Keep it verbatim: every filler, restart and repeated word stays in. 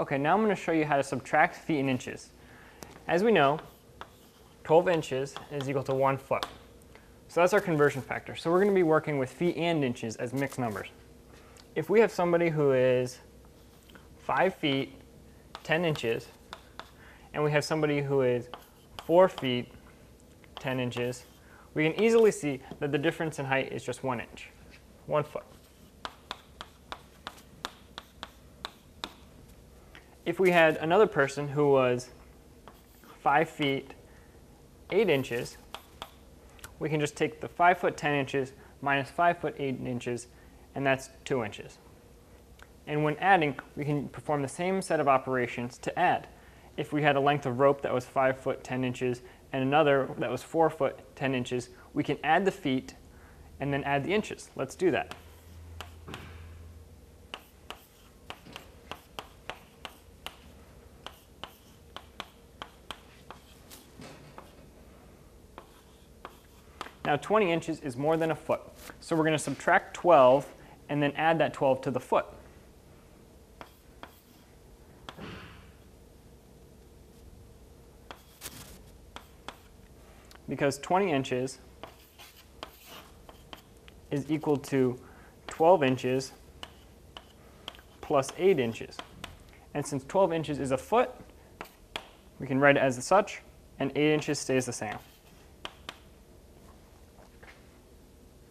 Okay, now I'm going to show you how to subtract feet and inches. As we know, twelve inches is equal to one foot. So that's our conversion factor. So we're going to be working with feet and inches as mixed numbers. If we have somebody who is five feet, ten inches, and we have somebody who is four feet, ten inches, we can easily see that the difference in height is just one inch, one foot. If we had another person who was five feet, eight inches, we can just take the five foot, ten inches minus five foot, eight inches, and that's two inches. And when adding, we can perform the same set of operations to add. If we had a length of rope that was five foot, ten inches, and another that was four foot, ten inches, we can add the feet and then add the inches. Let's do that. Now twenty inches is more than a foot, so we're going to subtract twelve and then add that twelve to the foot. Because twenty inches is equal to twelve inches plus eight inches. And since twelve inches is a foot, we can write it as such, and eight inches stays the same.